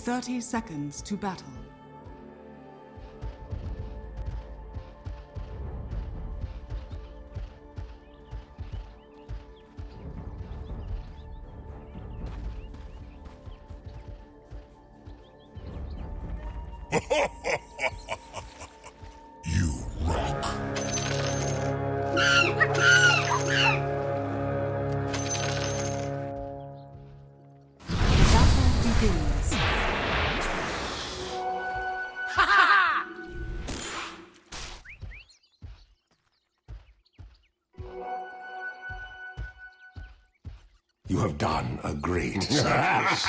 30 seconds to battle. You rock. The battle begins. You have done a great service.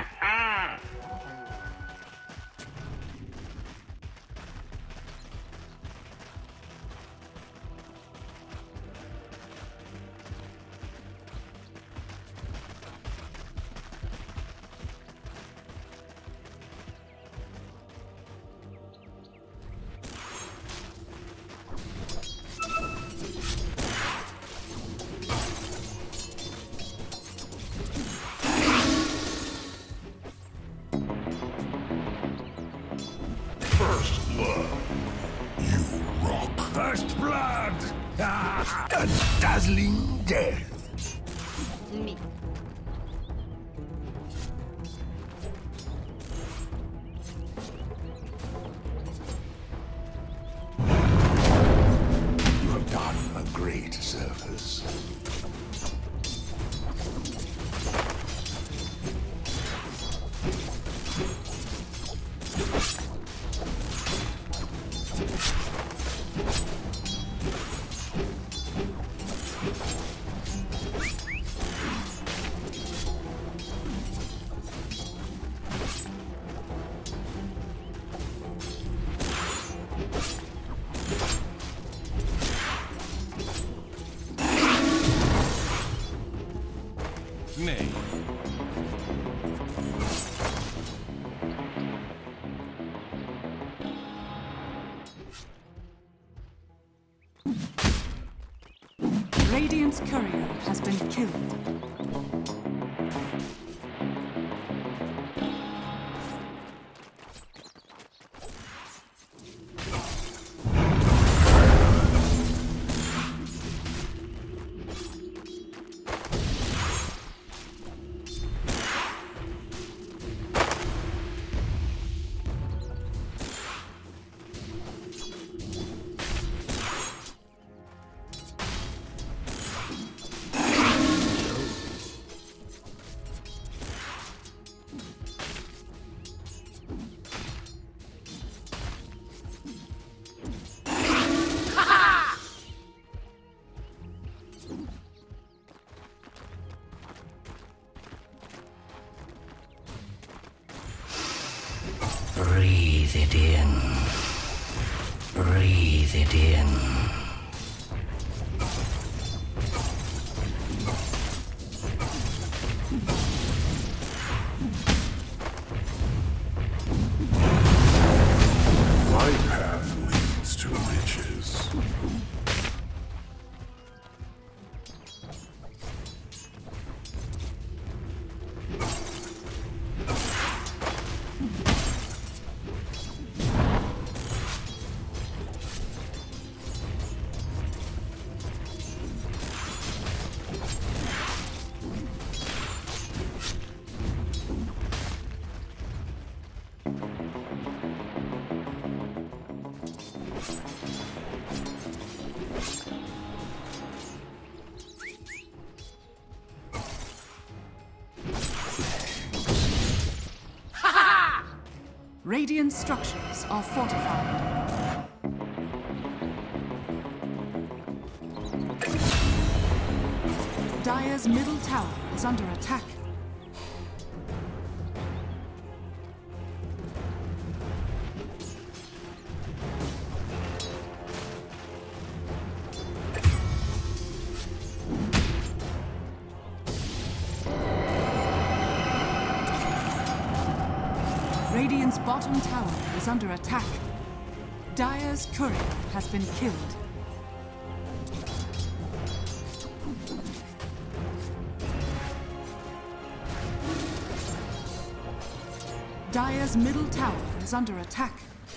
First blood. You rock. First blood. A dazzling death. Me. You have done a great service. Nay. Radiant's courier has been killed. Breathe it in. Breathe it in. My path leads to riches. Radiant structures are fortified. Dire's middle tower is under attack. Radiant's bottom tower is under attack. Dire's courier has been killed. Dire's middle tower is under attack.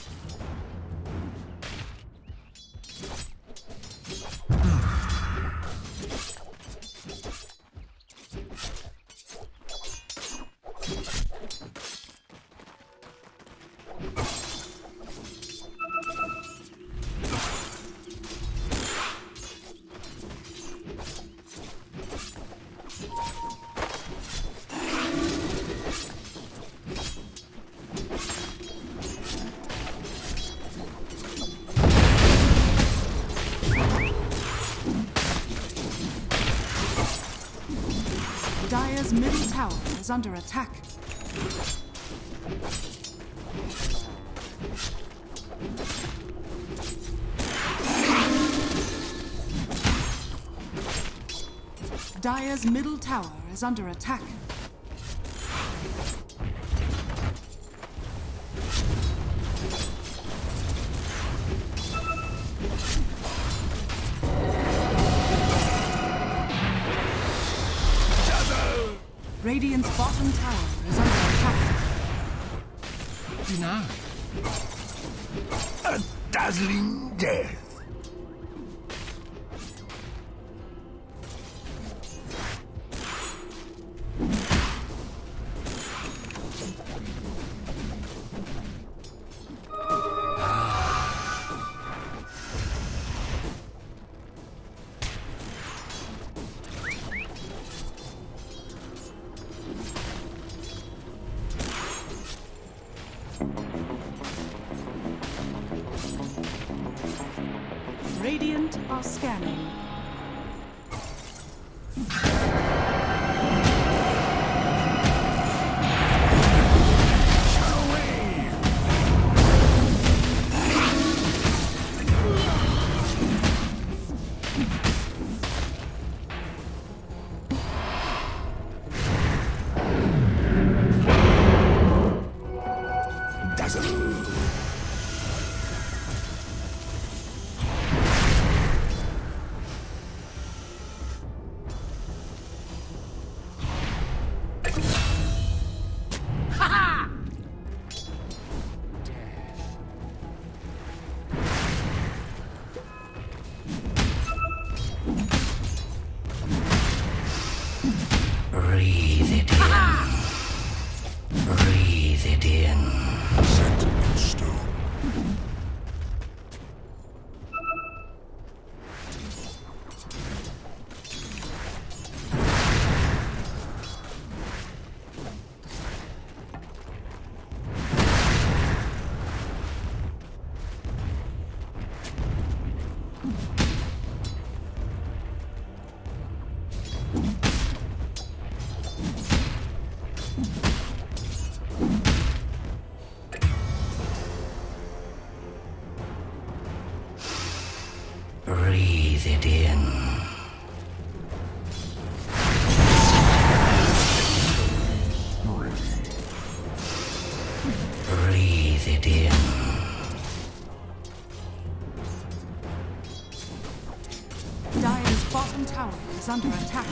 Dire's middle tower is under attack. Dire's middle tower is under attack. Radiant's bottom tower is under attack. Denied. A dazzling death. Radiant are scanning. Breathe it in. Breathe it in. Set in stone. Breathe it in. Breathe it in. Dire's bottom tower is under attack.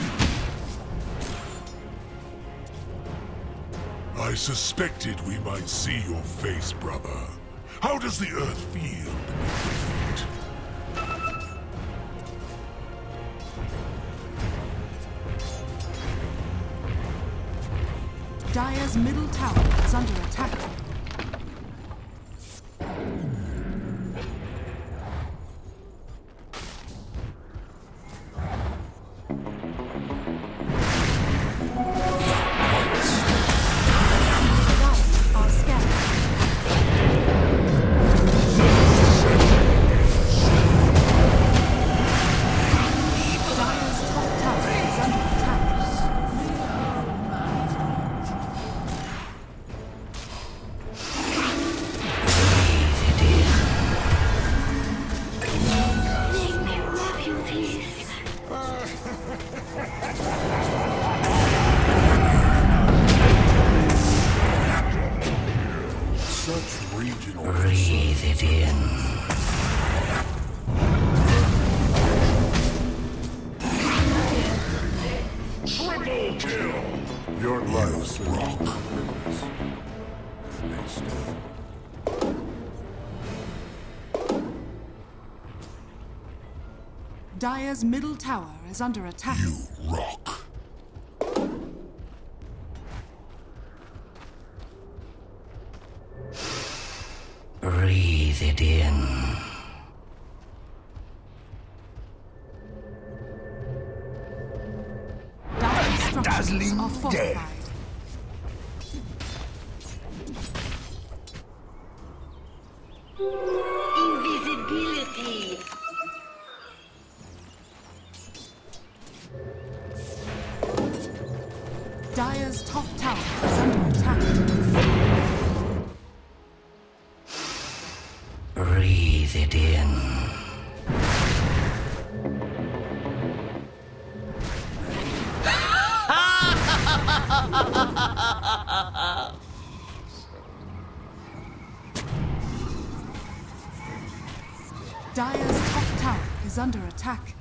I suspected we might see your face, brother. How does the earth feel beneath your feet? Dire's middle tower is under attack. Breathe it in. Triple kill! Your life's wrong. Dire's middle tower is under attack. You rock. Breathe it in. Dire's structures dazzling are fortified. Invisibility. Dire's top tower is under attack. Breathe it in. Dire's top tower is under attack.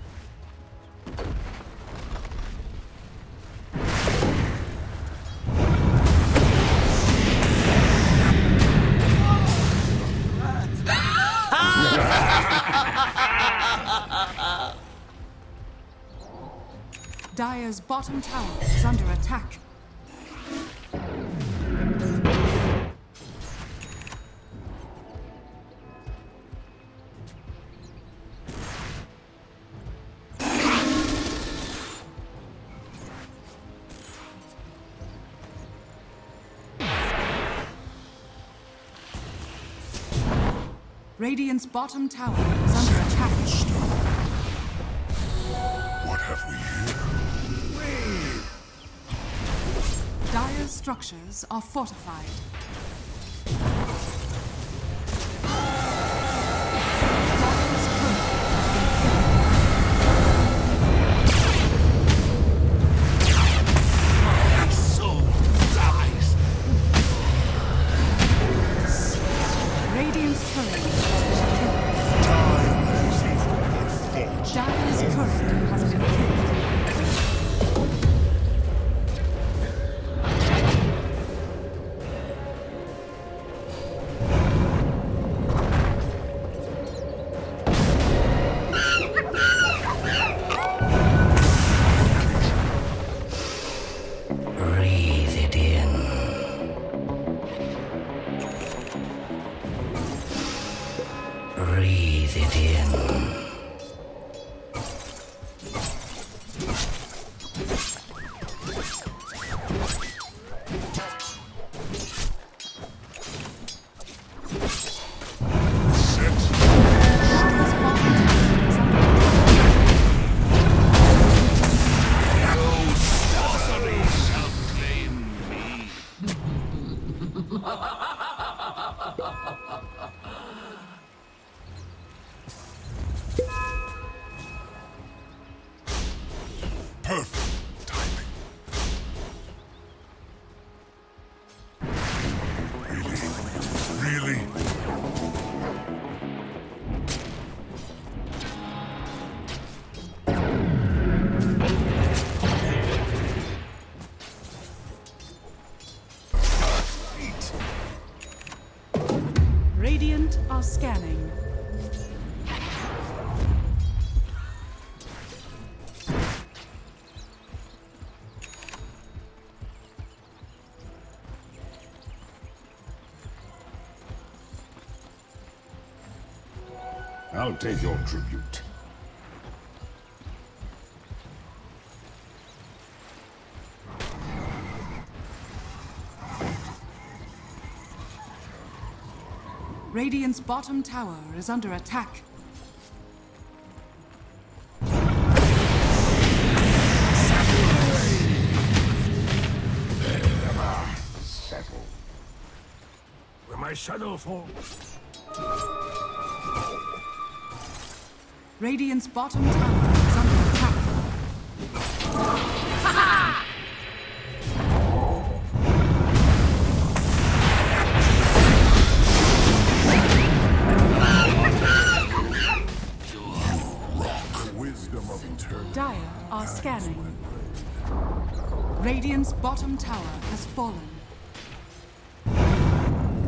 Dire's bottom tower is under attack. Radiant's bottom tower is under attack. What have we here? Dire's structures are fortified. Dire's courier My soul dies. Radiant's courier has been killed. Dire's courier has been killed. Breathe it in. Breathe it in. Dire's bottom tower is under attack. Sorcery shall claim me. Perfect timing. Really? Really? Radiant are scanning. I'll take your tribute. Radiant's bottom tower is under attack. Settle. Where my shadow falls. Radiant's bottom tower is under attack. Wisdom of eternity. Dire are scanning. Radiant's bottom tower has fallen.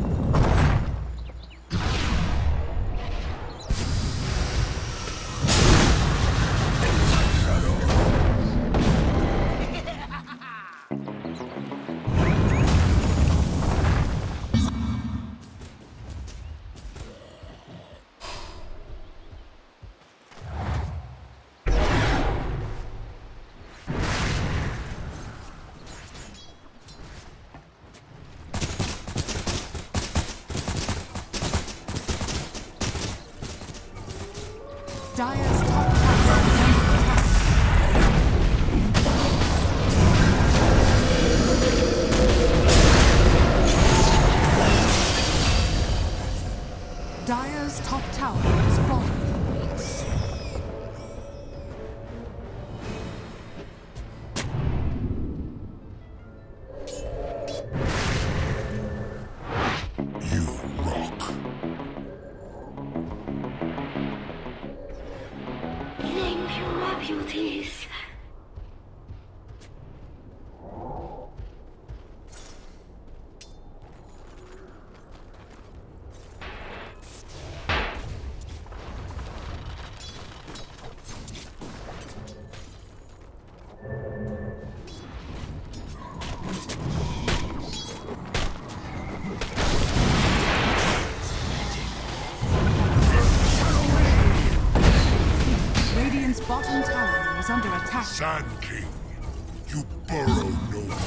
Dire's top tower is under attack. Dire's top tower is falling. Thank you, my beauties. Radiant's bottom tower is under attack. Sand King, you burrow no more.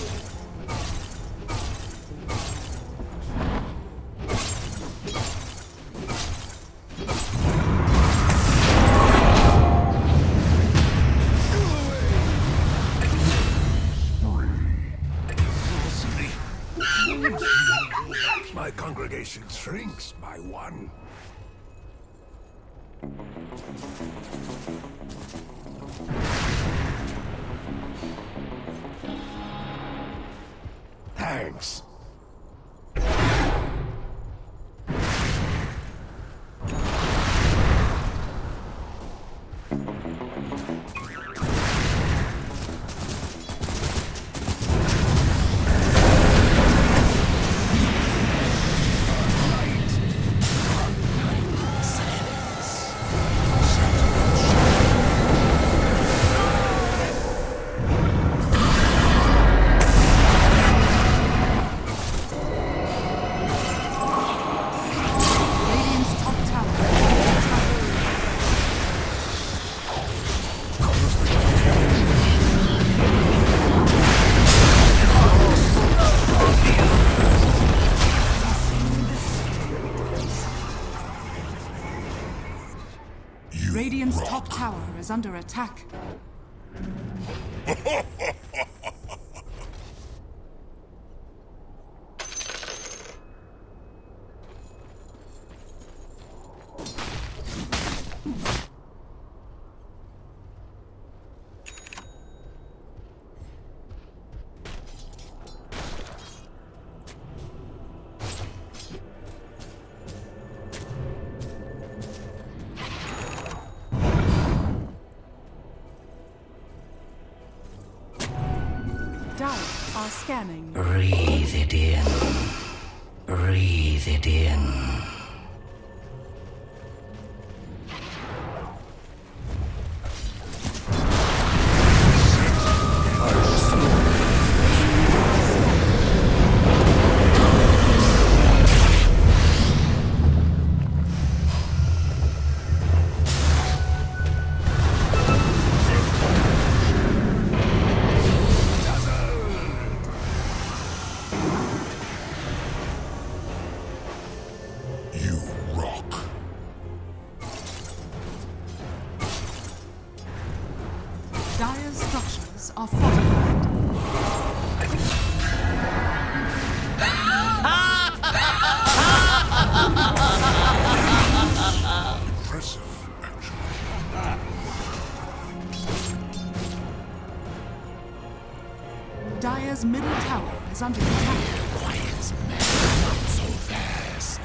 My congregation shrinks by one. Thanks. Radiant's top tower is under attack. You Radiant's rock. top tower is under attack. Dire are scanning. Breathe it in. Breathe it in. You rock. Dire's structures are fortified. Impressive, actually. Dire's middle tower is under attack. Quiet man, not so fast.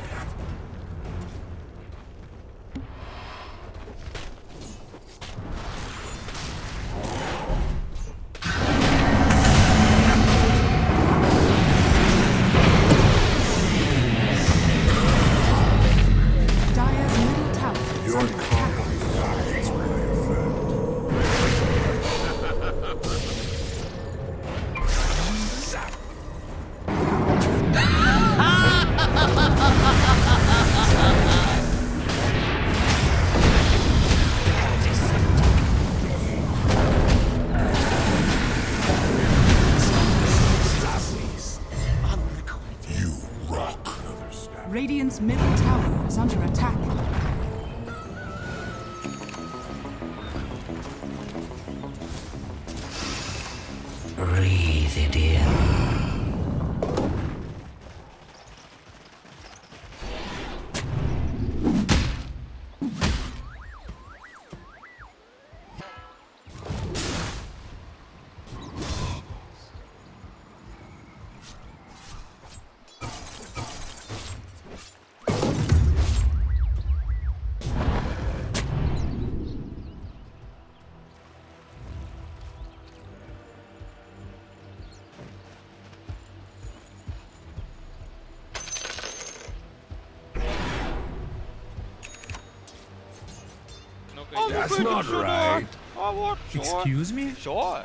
Dire's middle tower is Your under attack. calm guides my effect. Zap. You rock. Radiant's middle tower is under attack. Breathe it in. That's not right. Excuse me? Sure.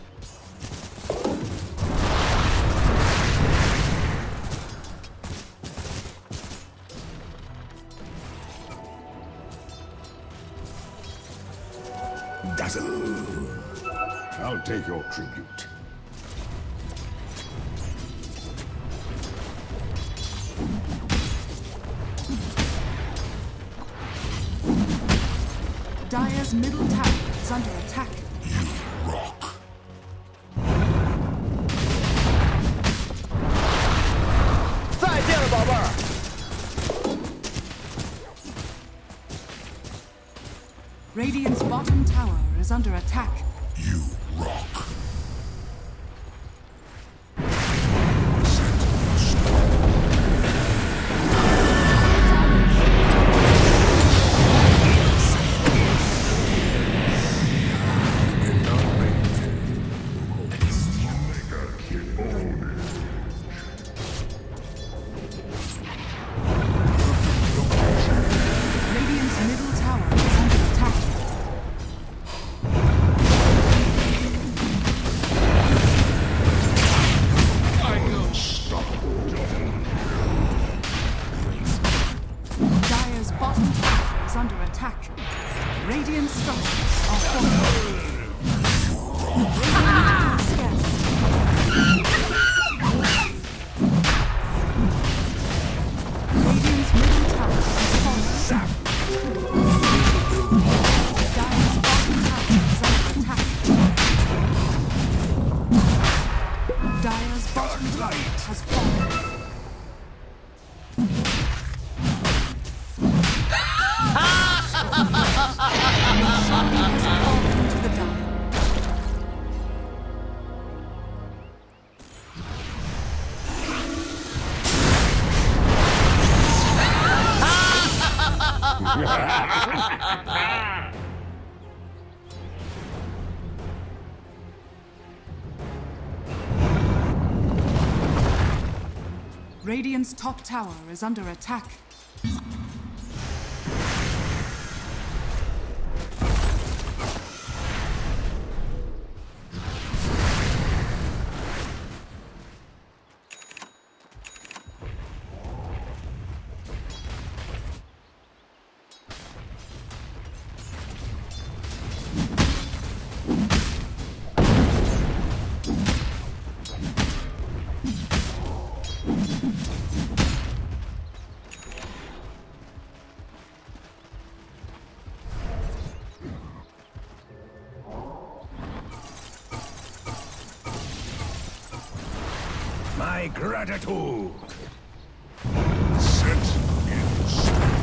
Dazzle. I'll take your tribute. Dire's middle tower is under attack. You rock. Radiant's bottom tower is under attack. You rock. Radiant's middle tower is under attack. Dire's bottom tower is under attack. Radiant structures are falling. Radiant scarce. Radiant's middle tower is falling. Dire's bottom tower is under attack. Dire's bottom tower has fallen. Has fallen to the Dire. Radiant's top tower is under attack. My gratitude. Set in stone.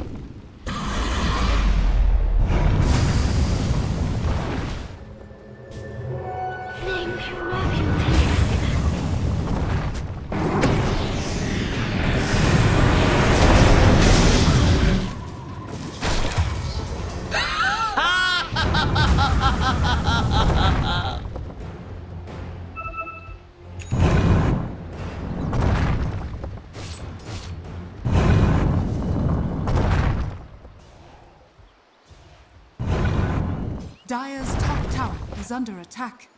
Thank you, my beauties. Dire's top tower is under attack.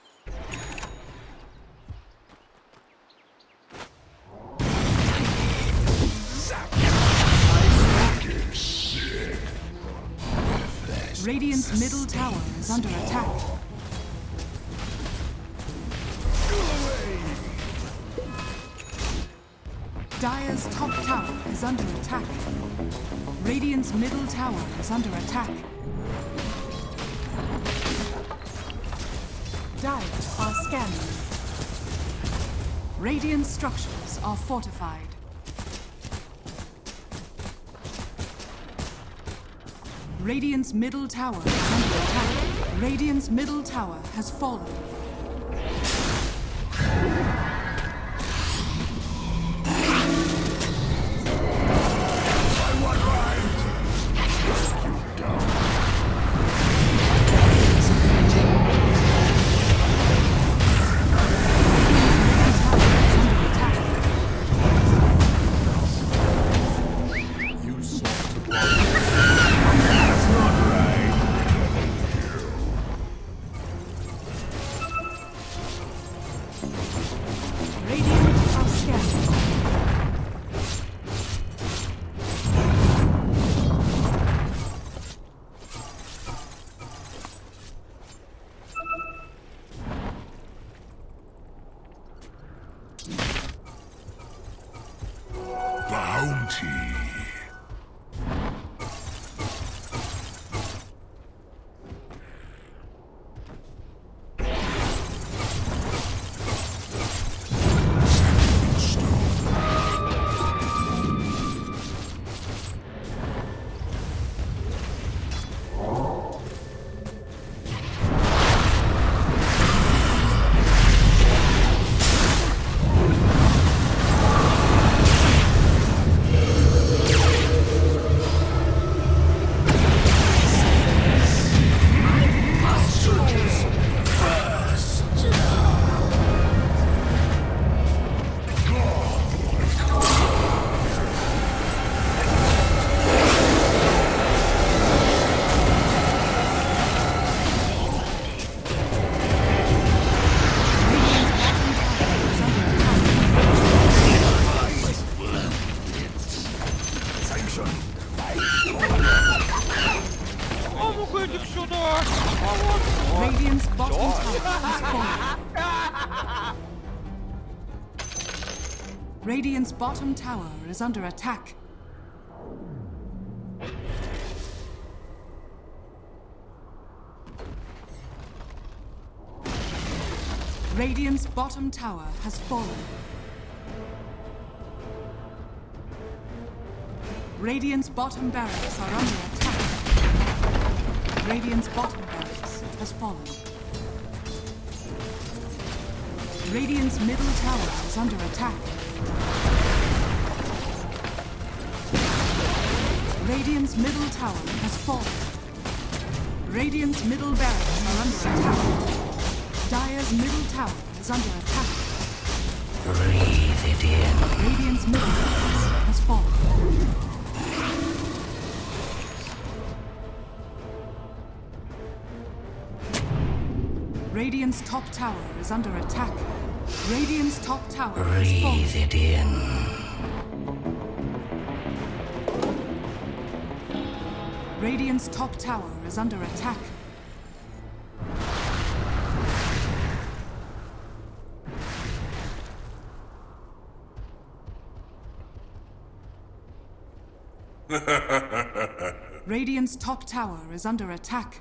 Radiant's middle tower is under attack. Dire's top tower is under attack. Radiant's middle tower is under attack. Dire are scanning. Radiant structures are fortified. Radiant's middle tower is under attack. Radiant's middle tower has fallen. Bounty. Radiant's bottom tower is falling. Radiant's bottom tower is under attack. Radiant's bottom tower has fallen. Radiant's bottom barracks are under attack. Radiant's bottom barracks has fallen. Radiant's middle tower is under attack. Radiant's middle tower has fallen. Radiant's middle barracks are under attack. Dire's middle tower is under attack. Breathe it in. Radiant's middle barracks has fallen. Radiant's top tower is under attack. Radiant's top tower has fallen. Breathe it in. Radiant's top tower is under attack. Radiant's top tower is under attack.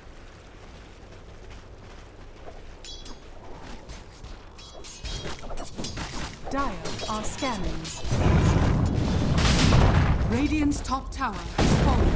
Dire are scanning. Radiant's top tower has fallen.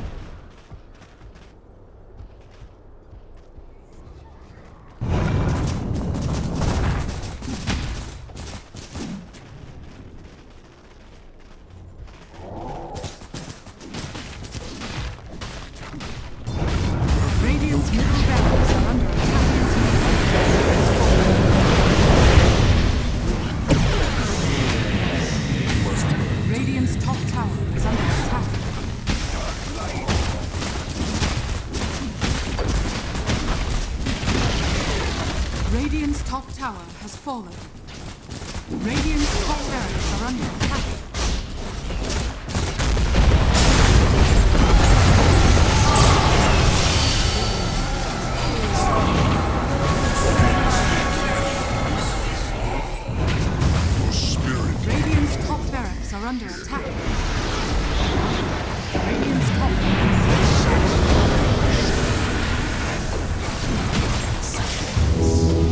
Radiant's middle barracks are under attack. Radiant's top tower is under attack. Radiant's top tower has fallen. Radiant's top barracks are under attack. Radiant's top barracks are under attack. Radiant's top barracks.